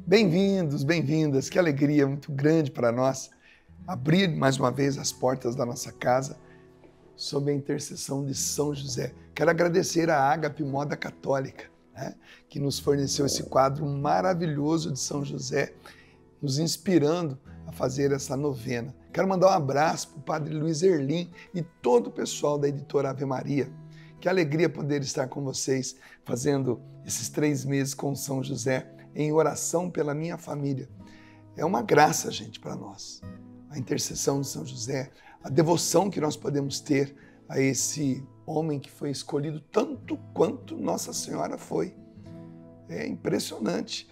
Bem-vindos, bem-vindas, que alegria muito grande para nós abrir mais uma vez as portas da nossa casa sob a intercessão de São José. Quero agradecer à Ágape Moda Católica, que nos forneceu esse quadro maravilhoso de São José, nos inspirando a fazer essa novena. Quero mandar um abraço para o Padre Luiz Erlim e todo o pessoal da editora Ave Maria. Que alegria poder estar com vocês fazendo esses 3 meses com São José em oração pela minha família. É uma graça, gente, para nós. A intercessão de São José, a devoção que nós podemos ter a esse homem que foi escolhido tanto quanto Nossa Senhora foi. É impressionante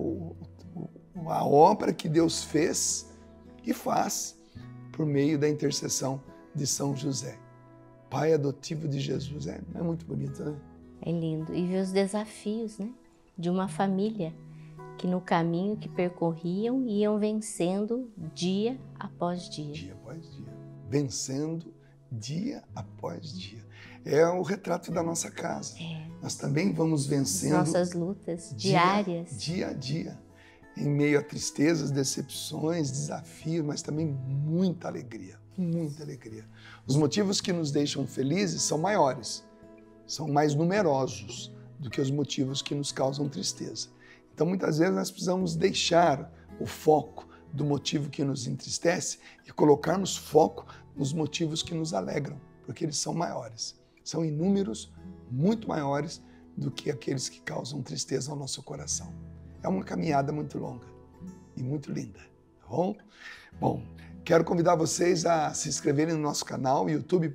a obra que Deus fez e faz por meio da intercessão de São José. Pai adotivo de Jesus. É muito bonito, né? É lindo. E ver os desafios, né? De uma família que no caminho que percorriam iam vencendo dia após dia. Dia após dia. Vencendo dia após dia. É o retrato da nossa casa. Nós também vamos vencendo nossas lutas diárias. Dia a dia. Em meio a tristezas, decepções, desafios, mas também muita alegria. Muita alegria. Os motivos que nos deixam felizes são maiores, são mais numerosos do que os motivos que nos causam tristeza. Então, muitas vezes, nós precisamos deixar o foco do motivo que nos entristece e colocarmos foco nos motivos que nos alegram, porque eles são maiores. São inúmeros, muito maiores do que aqueles que causam tristeza ao nosso coração. É uma caminhada muito longa e muito linda, tá bom? Bom, quero convidar vocês a se inscreverem no nosso canal,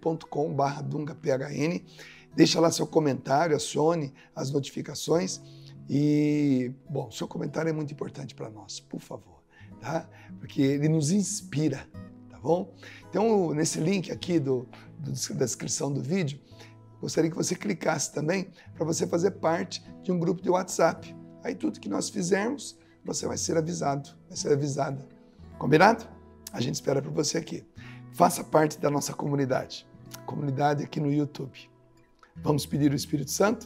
youtube.com/dungaphn. Deixa lá seu comentário, acione as notificações. E, bom, seu comentário é muito importante para nós, por favor, tá? Porque ele nos inspira, tá bom? Então, nesse link aqui da descrição do vídeo, gostaria que você clicasse também para você fazer parte de um grupo de WhatsApp. Aí tudo que nós fizermos, você vai ser avisado, vai ser avisada. Combinado? A gente espera por você aqui. Faça parte da nossa comunidade aqui no YouTube. Vamos pedir o Espírito Santo?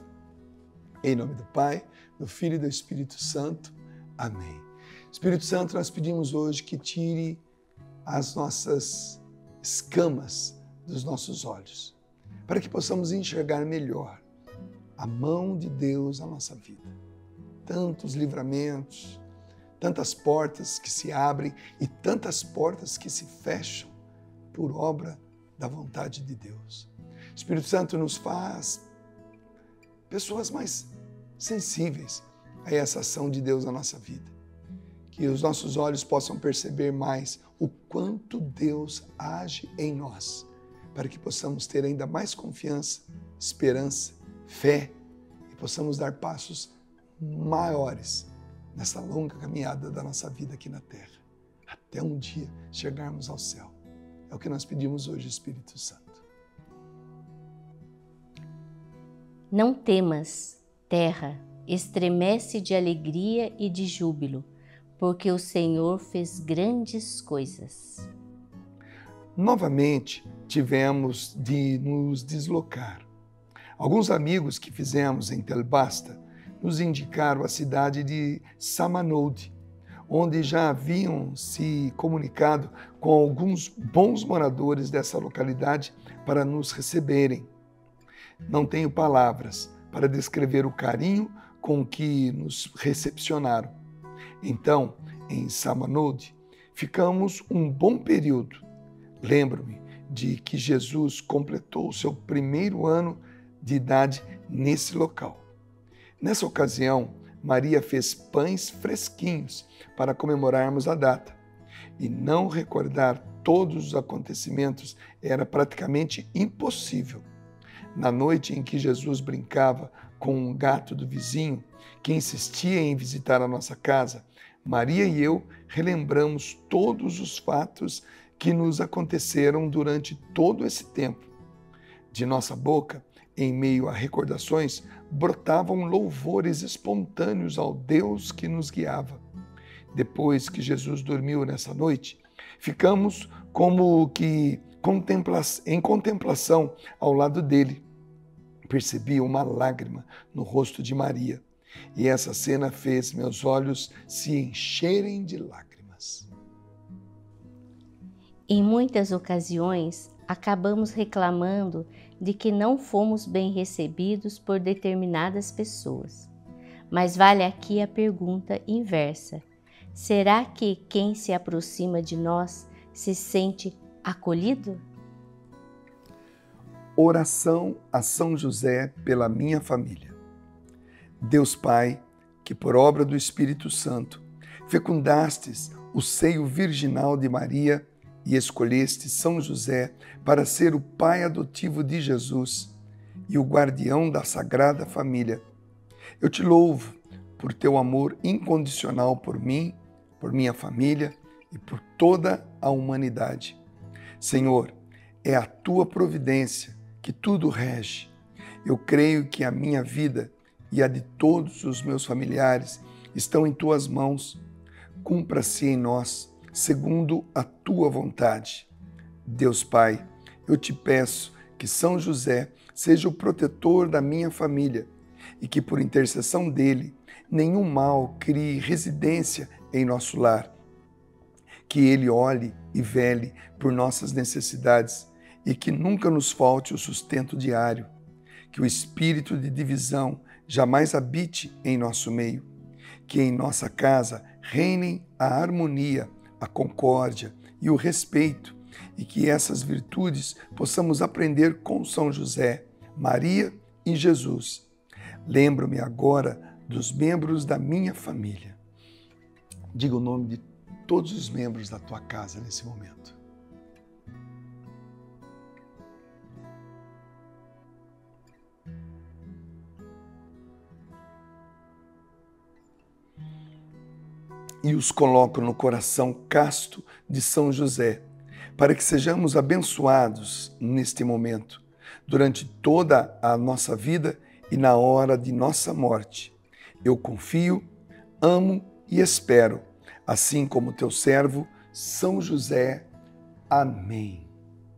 Em nome do Pai, do Filho e do Espírito Santo. Amém. Espírito Santo, nós pedimos hoje que tire as nossas escamas dos nossos olhos, para que possamos enxergar melhor a mão de Deus na nossa vida. Tantos livramentos, tantas portas que se abrem e tantas portas que se fecham por obra da vontade de Deus. Espírito Santo nos faz pessoas mais sensíveis a essa ação de Deus na nossa vida. Que os nossos olhos possam perceber mais o quanto Deus age em nós, para que possamos ter ainda mais confiança, esperança, fé e possamos dar passos maiores nessa longa caminhada da nossa vida aqui na Terra, até um dia chegarmos ao céu. É o que nós pedimos hoje, Espírito Santo. Não temas, terra, estremece de alegria e de júbilo, porque o Senhor fez grandes coisas. Novamente tivemos de nos deslocar. Alguns amigos que fizemos em Tel Basta nos indicaram a cidade de Samanode, onde já haviam se comunicado com alguns bons moradores dessa localidade para nos receberem. Não tenho palavras para descrever o carinho com que nos recepcionaram. Então, em Samanode, ficamos um bom período. Lembro-me de que Jesus completou o seu 1º ano de idade nesse local. Nessa ocasião, Maria fez pães fresquinhos para comemorarmos a data. E não recordar todos os acontecimentos era praticamente impossível. Na noite em que Jesus brincava com um gato do vizinho, que insistia em visitar a nossa casa, Maria e eu relembramos todos os fatos que nos aconteceram durante todo esse tempo. De nossa boca, em meio a recordações, brotavam louvores espontâneos ao Deus que nos guiava. Depois que Jesus dormiu nessa noite, ficamos como que em contemplação ao lado dele. Percebi uma lágrima no rosto de Maria E essa cena fez meus olhos se encherem de lágrimas. Em muitas ocasiões, acabamos reclamando de que não fomos bem recebidos por determinadas pessoas. Mas vale aqui a pergunta inversa: será que quem se aproxima de nós se sente acolhido? Oração a São José pela minha família. Deus Pai, que por obra do Espírito Santo fecundastes o seio virginal de Maria e escolheste São José para ser o pai adotivo de Jesus e o guardião da Sagrada Família, eu te louvo por teu amor incondicional por mim, por minha família e por toda a humanidade. Senhor, é a tua providência que tudo rege. Eu creio que a minha vida e a de todos os meus familiares estão em tuas mãos. Cumpra-se em nós, segundo a tua vontade. Deus Pai, eu te peço que São José seja o protetor da minha família e que, por intercessão dele, nenhum mal crie residência em nosso lar. Que ele olhe e vele por nossas necessidades e que nunca nos falte o sustento diário. Que o espírito de divisão jamais habite em nosso meio. Que em nossa casa reinem a harmonia, a concórdia e o respeito, e que essas virtudes possamos aprender com São José, Maria e Jesus. Lembro-me agora dos membros da minha família. Diga o nome de todos os membros da tua casa nesse momento. E os coloco no coração casto de São José, para que sejamos abençoados neste momento, durante toda a nossa vida e na hora de nossa morte. Eu confio, amo e espero, assim como teu servo, São José. Amém.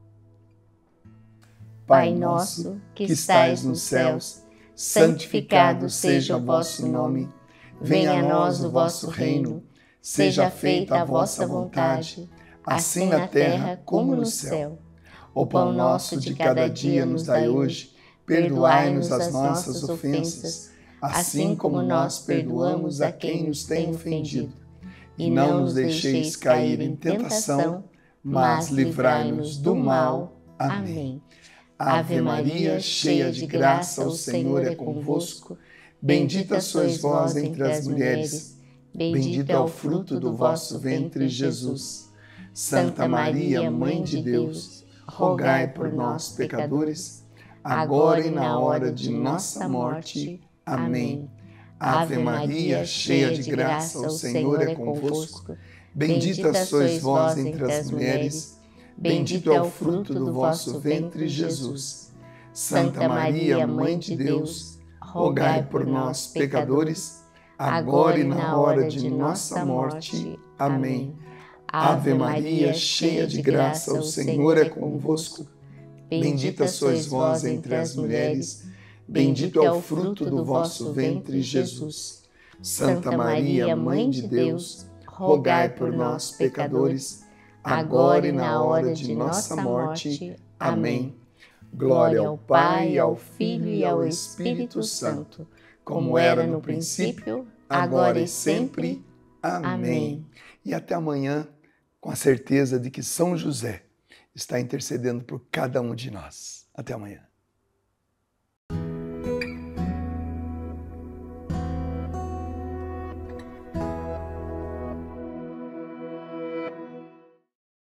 Pai nosso, que estais nos céus, santificado seja o vosso nome. Venha a nós o vosso reino. Seja feita a vossa vontade, assim na terra como no céu. O pão nosso de cada dia nos dai hoje. Perdoai-nos as nossas ofensas, assim como nós perdoamos a quem nos tem ofendido. E não nos deixeis cair em tentação, mas livrai-nos do mal. Amém. Ave Maria, cheia de graça, o Senhor é convosco. Bendita sois vós entre as mulheres. Bendito é o fruto do vosso ventre, Jesus. Santa Maria, Mãe de Deus, rogai por nós, pecadores, agora e na hora de nossa morte. Amém. Ave Maria, cheia de graça, o Senhor é convosco. Bendita sois vós entre as mulheres. Bendito é o fruto do vosso ventre, Jesus. Santa Maria, Mãe de Deus, rogai por nós, pecadores, agora e na hora de nossa morte. Amém. Ave Maria, cheia de graça, o Senhor é convosco. Bendita sois vós entre as mulheres. Bendito é o fruto do vosso ventre, Jesus. Santa Maria, Mãe de Deus, rogai por nós, pecadores, agora e na hora de nossa morte. Amém. Glória ao Pai, ao Filho e ao Espírito Santo, como era no princípio, agora e sempre. Amém. E até amanhã, com a certeza de que São José está intercedendo por cada um de nós. Até amanhã.